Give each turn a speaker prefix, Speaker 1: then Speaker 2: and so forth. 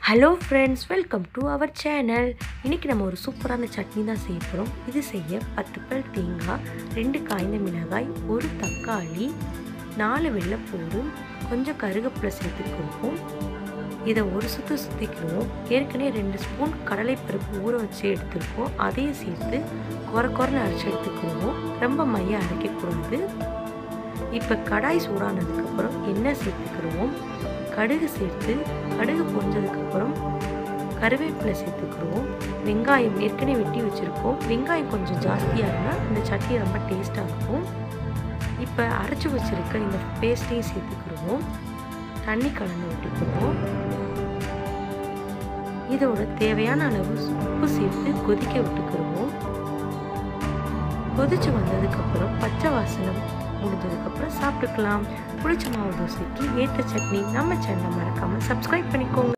Speaker 1: Hello friends, welcome to our channel. இன்றைக்கி நம்ம ஒரு சூப்பரான சட்னி தான் செய்ய போகிறோம். இது செய்ய 10 பல் தேங்காய், 2 காய்ந்த மிளகாய், 1 தக்காளி, 4 வெள்ளைப்பூடு, கொஞ்சம் கருவேப்பிலை சேர்த்துக்குவோம். இதை ஒரு சுற்றிக்குவோம். ஏற்கனவே 2 ஸ்பூன் கடலைப்பருப்பு ஊற வச்சு எடுத்துருக்கோம். அதையும் சேர்த்து குறைன்னு அரைச்சி எடுத்துக்குவோம். ரொம்ப மையாக அரைக்கக்கூடாது. இப்போ கடாய் சூடானதுக்கப்புறம் எண்ணெய் சேர்த்துக்கிடுவோம். கடுகு சேர்த்து கடுகு பொரிஞ்சதுக்கப்புறம் கருவேப்பிலை சேர்த்துக்கிடுவோம். வெங்காயம் ஏற்கனவே வெட்டி வச்சுருக்கோம். வெங்காயம் கொஞ்சம் ஜாஸ்தியாக இருந்தால் இந்த சட்னி ரொம்ப டேஸ்ட்டாக இருக்கும். இப்போ அரைச்சி வச்சுருக்க இந்த பேஸ்ட்டையும் சேர்த்துக்கிடுவோம். தண்ணி கலந்து விட்டுக்குவோம். இதோட தேவையான அளவு உப்பு சேர்த்து கொதிக்க விட்டுக்கிடுவோம். கொதிச்சு வந்ததுக்கப்புறம் பச்சை வாசனை முடிஞ்சதுக்கப்புறம் சாப்பிட்டுக்கலாம். புளிச்ச மாவு தோசைக்கு ஏற்ற சட்னி நம்ம சேனலை மறக்காமல் சப்ஸ்கிரைப் பண்ணிக்கோங்க.